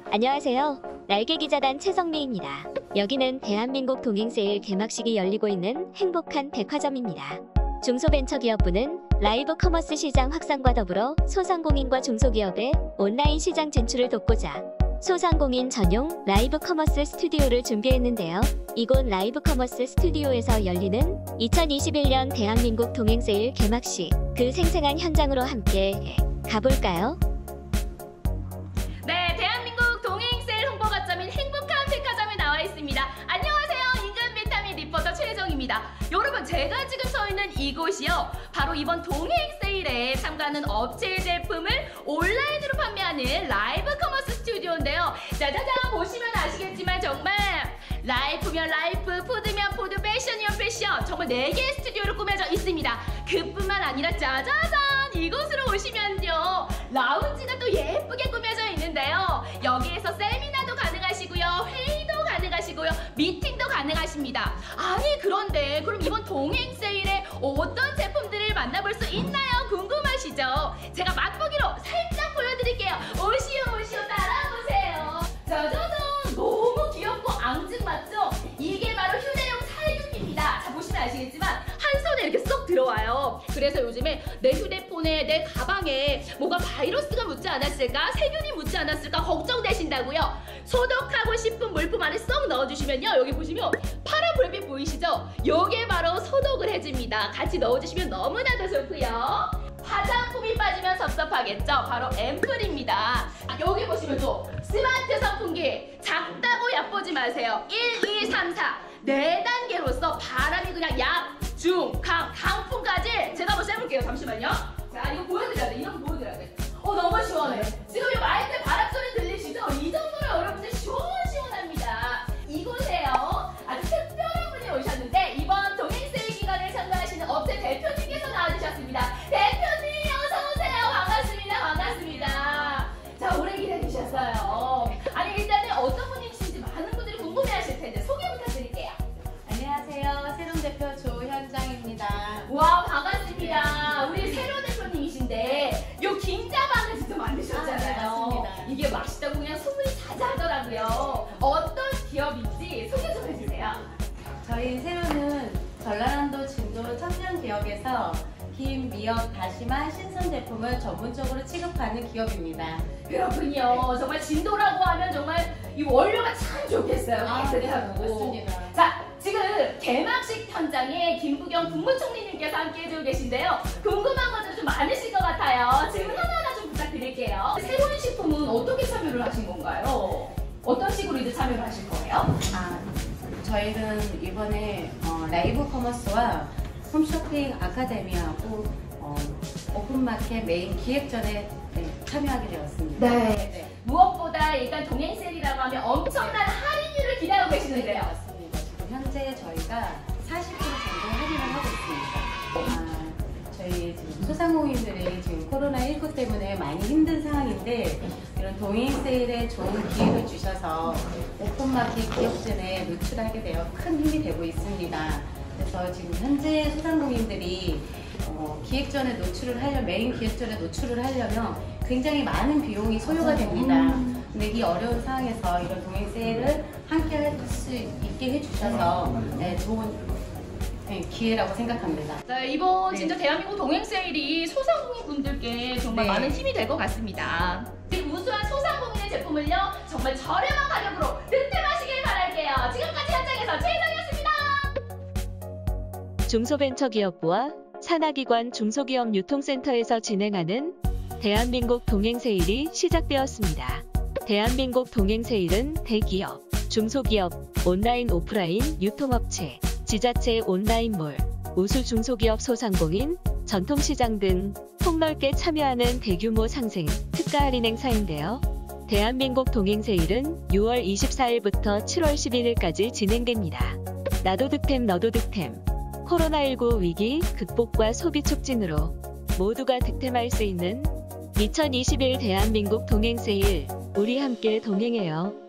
안녕하세요. 날개기자단 최성미입니다. 여기는 대한민국 동행세일 개막식이 열리고 있는 행복한 백화점입니다. 중소벤처기업부는 라이브 커머스 시장 확산과 더불어 소상공인과 중소기업의 온라인 시장 진출을 돕고자 소상공인 전용 라이브 커머스 스튜디오를 준비했는데요. 이곳 라이브 커머스 스튜디오에서 열리는 2021년 대한민국 동행세일 개막식, 그 생생한 현장으로 함께 가볼까요? 네, 대한민국 동행세일 홍보거점인 행복한 백화점에 나와 있습니다. 안녕하세요, 인간 비타민 리포터 최혜정입니다. 여러분, 제가 지금 서 있는 이곳이요, 바로 이번 동행세일에 참가하는 업체의 제품을 온라인으로 판매하는 라이브 커머스 스튜디오인데요. 짜자잔, 보시면 아시겠지만 정말 라이프면 라이프, 푸드면 푸드, 패션이면 패션, 정말 4개의 스튜디오로 꾸며져 있습니다. 그뿐만 아니라 짜자잔, 이곳으로 오시면요, 라운지가 또 예쁘게 꾸며져 있는데요. 여기에서 세미나도 가능하시고요, 회의도 가능하시고요, 미팅도 가능하십니다. 아니, 그런데 그럼 이번 동행세일에 어떤 제품들을 만나볼 수 있나요? 궁금하시죠? 제가 맛보기로 살짝 보여드릴게요. 오시오 따라오세요. 짜자잔, 너무 귀엽고 앙증맞죠? 이게 바로 휴대용 살균기입니다. 자, 보시면 아시겠지만 한 손에 이렇게 쏙 들어와요. 그래서 요즘에 내 휴대폰에, 내 가방에 뭐가 바이러스가 묻지 않았을까, 세균이 묻지 않았을까 걱정되신다고요? 소독하고 싶은 물품 안에 쏙 넣어주시면요, 여기 보시면 파란 불빛 보이시죠? 요게 바로 소독을 해줍니다. 같이 넣어주시면 너무나도 좋고요. 화장품이 빠지면 섭섭하겠죠? 바로 앰플입니다. 여기 보시면 또 스마트 선풍기, 작다고 얕보지 마세요. 1, 2, 3, 4 4단계로서 바람이 그냥 약, 중, 강, 강풍까지 제가 한번 쐬볼게요. 잠시만요. 자, 이거 보여드려야 돼. 이런 거 보여드려야 돼. 너무 시원해. 지금 이 마이크 바람 소리 들리시죠? 이 정도로 여러분들 시원시원합니다. 이곳에요, 아주 특별한 분이 오셨는데 이번 동행세일 기간에 참가하시는 업체 대표님께서 나와주셨습니다. 대표님, 어서오세요. 반갑습니다. 반갑습니다. 자, 오래 기다리셨어요. 아니, 일단은 어떤 분이신지 많은 분들이 궁금해하실 텐데 소개 부탁드릴게요. 안녕하세요. 새로운 대표 조현정입니다. 와, 반갑습니다. 우리 새로운 대표님이신데 요 김자반을 직접 만드셨잖아요. 네, 맞습니다. 이게 맛있다고 그냥 소문이 자자하더라고요. 어떤 기업인지 소개 좀 해주세요. 저희 새로는 전라남도 진도 청년기업에서 김, 미역, 다시마, 신선 제품을 전문적으로 취급하는 기업입니다. 그렇군요. 정말 진도라고 하면 정말 이 원료가 참 좋겠어요. 네, 깨끗하고. 맞습니다. 자, 지금 개막식 현장에 김부겸 국무총리님께서 함께 해주고 계신데요. 궁금한 것들 좀 많으실 것 같아요. 질문 하나하나 좀 부탁드릴게요. 새로운 식품은 어떻게 참여를 하신 건가요? 어떤 식으로 이제 참여를 하실 거예요? 저희는 이번에 라이브 커머스와 홈쇼핑 아카데미하고 오픈마켓 메인 기획전에 참여하게 되었습니다. 네. 무엇보다 일단 동행세일이라고 하면 엄청난 할인율을 기다리고 계시는데요. 네, 맞습니다. 지금 현재 저희가 40% 정도 할인을 하고 있습니다. 저희 지금 소상공인들이 지금 코로나19 때문에 많이 힘든 상황인데 이런 동행세일에 좋은 기회를 주셔서 오픈마켓 기획전에 노출하게 되어 큰 힘이 되고 있습니다. 그래서 지금 현재 소상공인들이 기획전에 노출을 하려면, 메인 기획전에 노출을 하려면 굉장히 많은 비용이 소요가 됩니다. 근데 이 어려운 상황에서 이런 동행세일을 함께 할 수 있게 해주셔서 좋은 기회라고 생각합니다. 네, 이번 진짜 대한민국 동행세일이 소상공인 분들께 정말 많은 힘이 될 것 같습니다. 지금 우수한 소상공인의 제품을요, 정말 저렴한 가격으로 득템하시길 바랄게요. 지금까지 현장에서 최혜정이었습니다. 중소벤처기업부와 산하기관 중소기업 유통센터에서 진행하는 대한민국 동행세일이 시작되었습니다. 대한민국 동행세일은 대기업, 중소기업, 온라인 오프라인 유통업체, 지자체 온라인몰, 우수 중소기업 소상공인, 전통시장 등 폭넓게 참여하는 대규모 상생, 특가 할인 행사인데요. 대한민국 동행세일은 6월 24일부터 7월 11일까지 진행됩니다. 나도 득템 너도 득템. 코로나19 위기 극복과 소비 촉진으로 모두가 득템할 수 있는 2021 대한민국 동행세일, 우리 함께 동행해요.